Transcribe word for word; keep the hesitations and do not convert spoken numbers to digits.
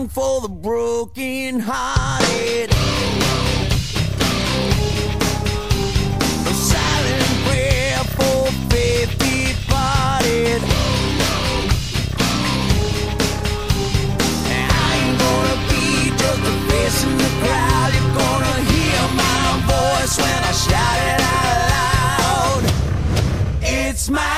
song for the broken hearted. A silent prayer for faith departed. And I ain't gonna be just a face in the crowd. You're gonna hear my voice when I shout it out loud. It's my